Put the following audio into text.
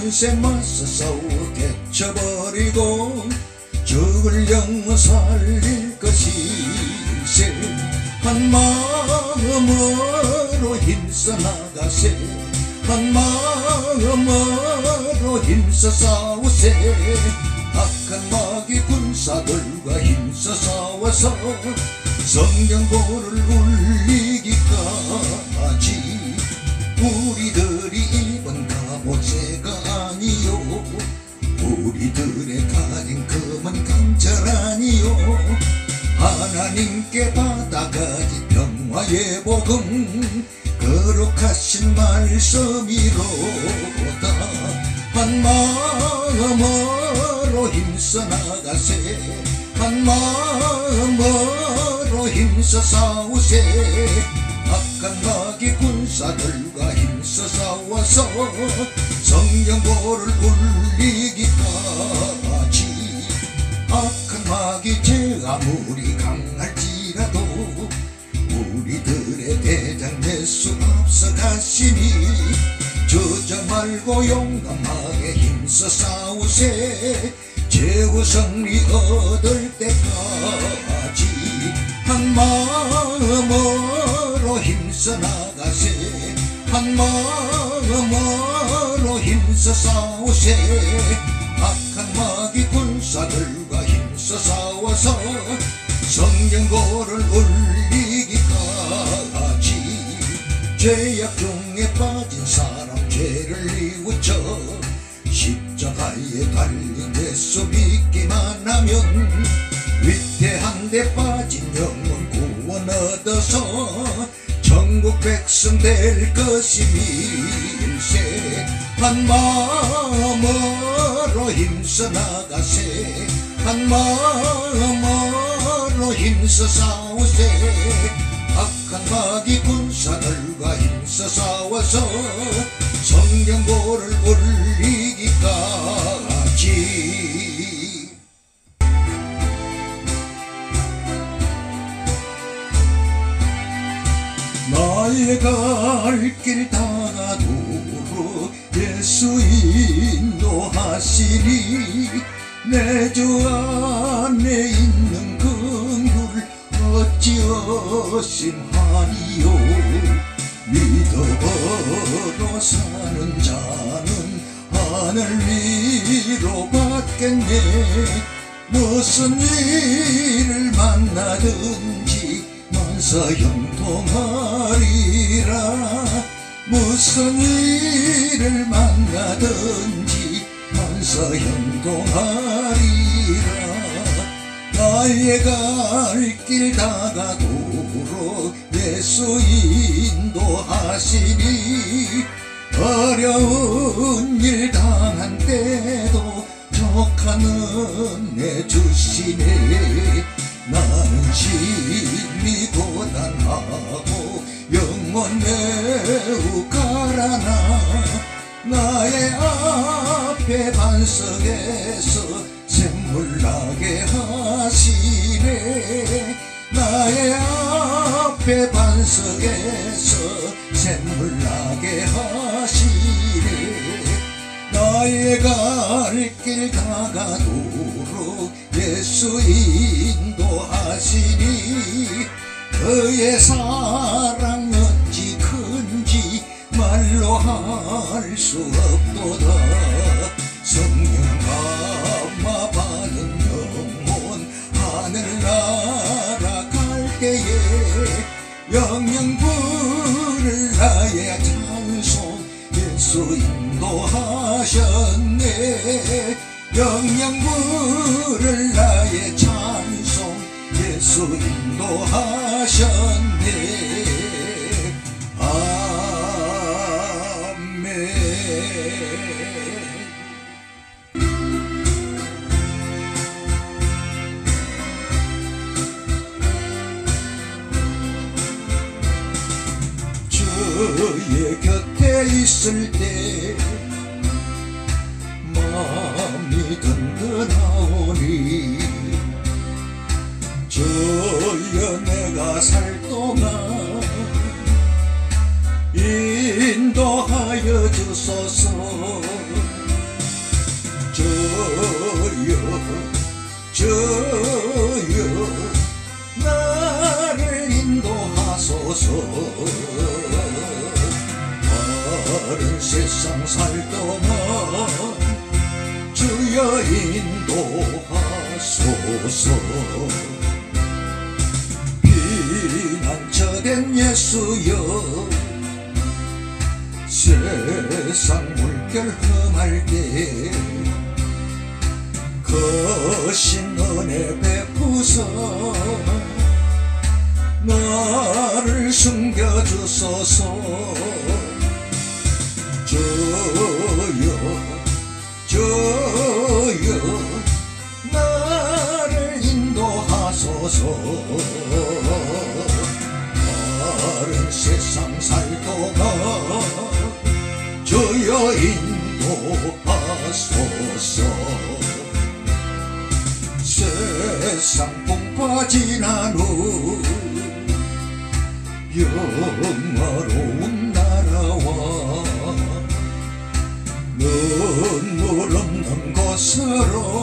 권세 맞서 싸워 개쳐버리고 적을 영어 살릴 것일세. 한 마음으로 힘써 나가세. 한 마음으로 힘써 싸우세. 악한 마귀 군사들과 힘써 싸워서 성경보를 울리기까지 우리들이 입은 갑옷새가 아니요 우리들의 가진 금은 강철 아니요 하나님께 받아가지 평화의 복음 거룩하신 말씀이로다. 한 마음으로 힘써 나가세. 한 마음으로 힘써 싸우세. 악한 마귀 군사들과 힘써 싸워서 성경보를 울리기까지. 악한 마귀 죄 아무리 강할지라도 우리들의 대장 예수 앞서가시니 주저 말고 용감하게 힘써 싸우세. 최후 승리 얻을 때까지. 한 마음으로 힘써 나가세. 한 마음으로 힘써 싸우세. 악한 마귀 군사들과 힘써 싸워서 성경보를 울리기까지. 죄악 중에 빠진 사람 죄를 뉘우쳐 십자가에 달린 예수 믿기만 하면 위태한 데 빠진 영혼 구원 얻어서 천국 백성 될 것임일세. 한 마음으로 힘써 나가세. 한 마음으로 힘써 싸우세. 악한 마귀 군사들과 힘써 싸워서 성경보를 울리기까지. 나의 갈 길 다가도록 예수 인도하시니 내 주 안에 있는 긍휼을 어찌 의심하리요. 믿음으로 사는 자는 하늘 위로 받겠네. 무슨 일을 만나든지 만사 형통하리라. 무슨 일을 만나든지 만사 형통하리라. 나의 갈 길 다가도록 예수 인도하시니 어려운 일 당한 때도 족한 은혜 주시네. 나는 심히 고단하고 영혼 매우 가라나 나의 앞에 반석에서 샘물 나게 하시네. 나의 앞에 반석에서 샘물 나게 하시네. 나의 갈 길 다가도록 예수 인도하시니 그의 사랑 어찌 큰지 말로 할 수 없도다. 성령 감화 받은 영혼 하늘나라 갈 때에 영영 부를 나의 찬송 예수 인도하셨네. 영영 부를 나의 찬송 예수 인도하셨네. 주의 곁에 있을 때 마음이 든든하오니 주여 내가 살 동안 인도하여 주소서. 저여 나를 인도하소서. 다른 세상 살 동안 주여 인도하소서. 피난처된 예수여 세상 물결 험할 때 거신 은혜 베푸사 나를 숨겨주소서. 저여 나를 인도하소서. 다른 세상 살 동안 주여 인도하소서. 세상 풍파 지난 후 영화로운 나라와 눈물 없는 곳으로